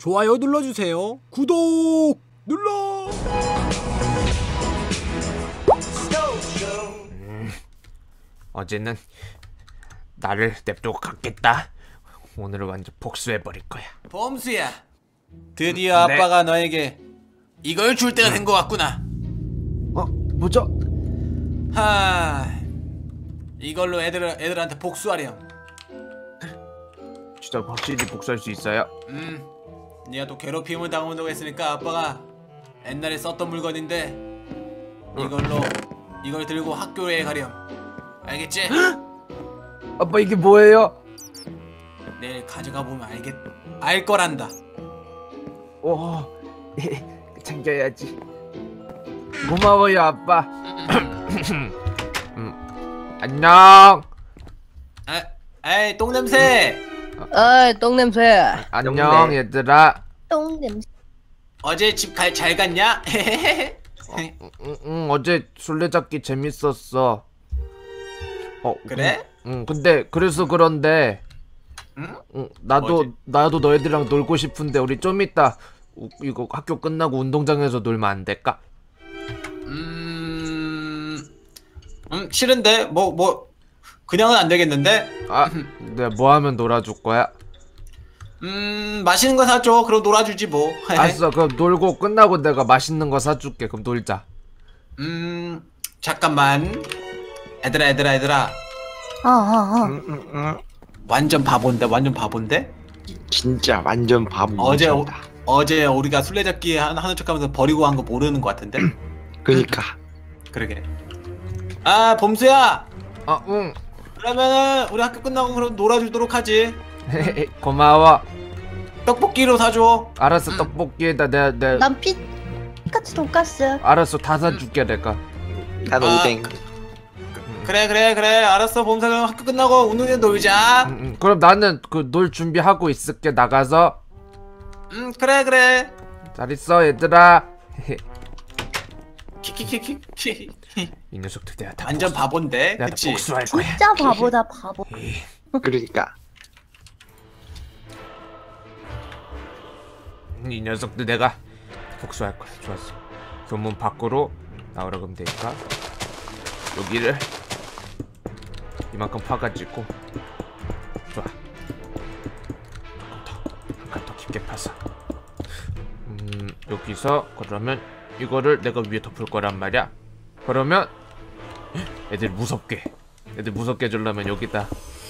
좋아요 눌러주세요. 구독 눌러. 어제는 나를 냅두고 갔겠다. 오늘은 완전 복수해버릴 거야. 범수야, 드디어 아빠가 너에게 이걸 줄 때가 된 것 같구나. 뭐죠? 이걸로 애들한테 복수하렴. 진짜 확실히 복수할 수 있어요? 네가 또 괴롭힘을 당한다고 했으니까 아빠가 옛날에 썼던 물건인데 이걸 들고 학교에 가렴. 알겠지? 아빠 이게 뭐예요? 내일 가져가 보면 알 거란다. 오, 챙겨야지. 고마워요 아빠. 안녕. 에이 똥냄새. 똥냄새. 안녕 얘들아. 똥냄새. 어제 집 잘 갔냐? 어제 술래잡기 재밌었어. 그래? 근데 그래서 그런데 나도 너희들이랑 놀고 싶은데 우리 좀 이따 이거 학교 끝나고 운동장에서 놀면 안 될까? 싫은데 뭐 그냥은 안 되겠는데? 내가 뭐 하면 놀아줄 거야? 맛있는 거 사줘. 그럼 놀아주지 뭐. 알았어. 그럼 놀고 끝나고 내가 맛있는 거 사줄게. 그럼 놀자. 잠깐만. 얘들아. 완전 바본데? 진짜 완전 바보. 어제 우리가 술래잡기 하는 척하면서 버리고 간 거 모르는 것 같은데? 그니까. 그러게. 범수야. 응. 그러면은 우리 학교 끝나고 그럼 놀아주도록 하지. 고마워. 떡볶이로 사줘. 알았어. 떡볶이에다 내가 난 피카츄 돈까스. 알았어. 다 사줄게 내가. 난 오뎅. 그래. 알았어. 범수 그럼 학교 끝나고 운동장 놀자. 그럼 나는 그 놀 준비하고 있을게. 나가서. 그래. 잘 있어 얘들아. 키키키키. 이 녀석들 내가 다 완전 바본데. 내가 그치? 복수할 거야. 진짜 바보다 바보. 그러니까. 이 녀석들 내가 복수할 거야. 좋았어. 교문 밖으로 나오라 그러면 되니까 여기를 이만큼 파가지고 좋아. 한 칸 더 깊게 파서 여기서 그러면 이거를 내가 위에 덮을 거란 말이야. 그러면 애들 무섭게 해주려면 여기다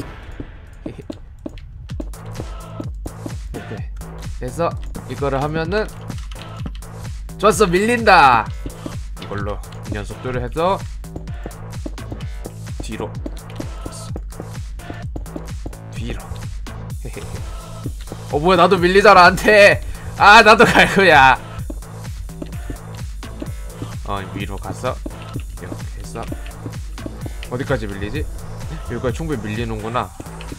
오케이. 그래서 이거를 하면은 좋았어. 밀린다. 이걸로 이 녀석들을 해서 뒤로 뭐야 나도 밀리잖아. 안돼. 나도 갈 거야. 위로 가서 이렇게 해서 어디까지 밀리지? 여기까지 충분히 밀리는구나.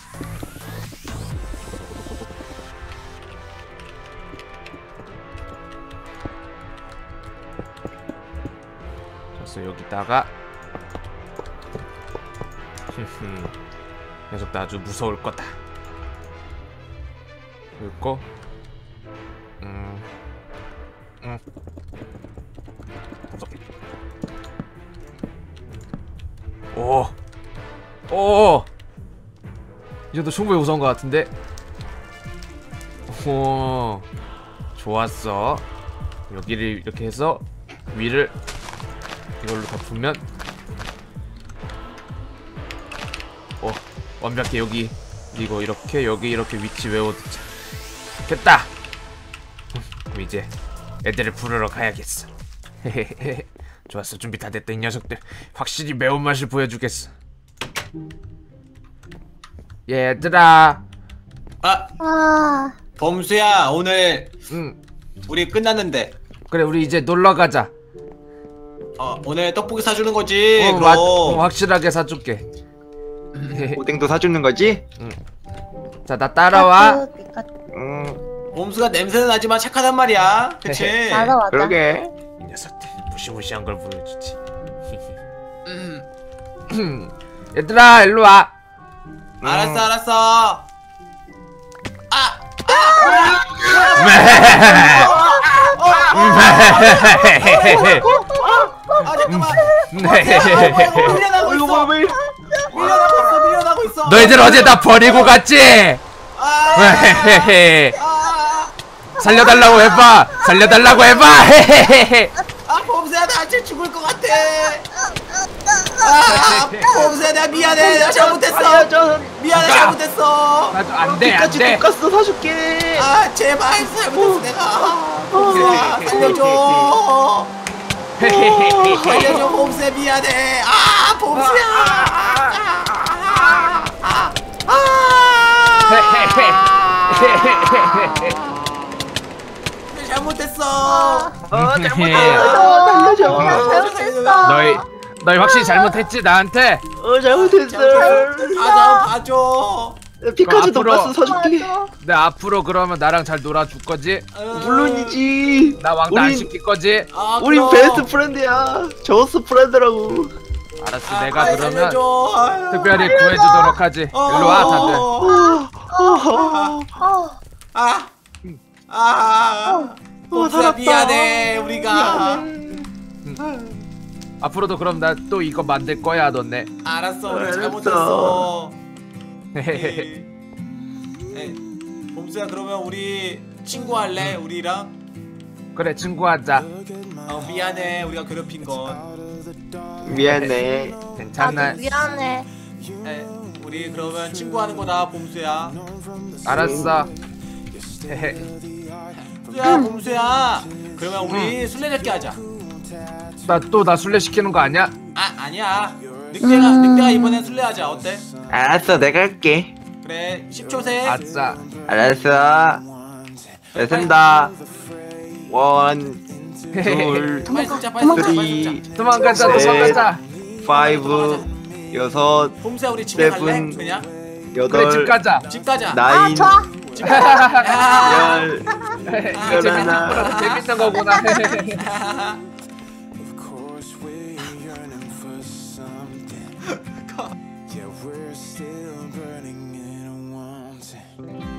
그래서 여기다가 녀석도 아주 무서울 거다. 그리고 오! 이 정도 충분히 무서운 것 같은데? 오, 좋았어. 여기를 이렇게 해서 위를 이걸로 덮으면 완벽해. 여기 이거 이렇게 여기 이렇게 위치 외워두자. 됐다. 그럼 이제 애들을 부르러 가야겠어. 좋았어. 준비 다 됐다. 이 녀석들 확실히 매운맛을 보여주겠어. 얘들아. 범수야 오늘 우리 끝났는데. 그래 우리 이제 놀러가자. 오늘 떡볶이 사주는 거지. 그럼 확실하게 사줄게. 오뎅도 사주는 거지? 자, 나 따라와. 범수가 냄새는 나지만 착하단 말이야. 그치? 맞아. 그러게. 이 녀석들 무시무시한 걸 보여주지. 얘들아 일로 와. 알았어. 잠깐만. 네. 밀려나고 있어. 밀려나고 있어. 너희들 어제 나 버리고 갔지? 살려달라고 해봐. 살려달라고 해봐. 범수야 나한테 죽을 것 같아. 범수야 나 미안해. 나 잘못했어. 미안해 잘못했어. 안돼 같이 안돼. 돈가스 사줄게. 제발 잘못했어 내가. 범수야 살려줘. 살려줘 범수야 미안해. 범수야. 잘못했어. 살려줘. 너희 확실히 잘못했지 나한테. 잘못했어. 봐줘. 피카츄 앞으로- 돈가스 사줄게. 내 앞으로 그러면 나랑 잘 놀아줄 거지? 물론이지. 나 왕따 안 우린- 시킬 거지? 우리 베스트 프렌드야. 저스 프렌드라고. 알았어 내가 그러면 살려줘. 특별히 구해주도록 하지. 일로 와 다들. 범수야 살았다. 미안해 우리가. 앞으로도 그럼 나 또 이거 만들 거야 너네. 알았어 우리 알았어. 잘못했어. 범수야 그러면 우리 친구 할래 우리랑? 그래 친구하자. 미안해 우리가 괴롭힌 건. 미안해. 괜찮아. 미안해. 우리 그러면 친구하는 거다 범수야. 알았어. 범수야 그러면 우리 술래잡기 하자. 나 술래 시키는 거 아니야? 아니야. 늑대가 이번엔 술래하자. 어때? 알았어, 내가 할게. 그래 10초 세. 아싸. 알았어. 됐습니다. 원, 둘, 빨리 진짜 빨리 진짜 빨리 쓰리, 진짜. 도망가자 셋. 도망가자. 파이브, 여섯, 범수야 우리 집에 갈래? 세븐. 그냥 그래 집 여덟, 가자. 집 가자. 나인, 좋아. 집 가자. 야. 열. 이거 재밌는 거구나. Of course we're yearning for something. Yeah, we're still burning and wanting.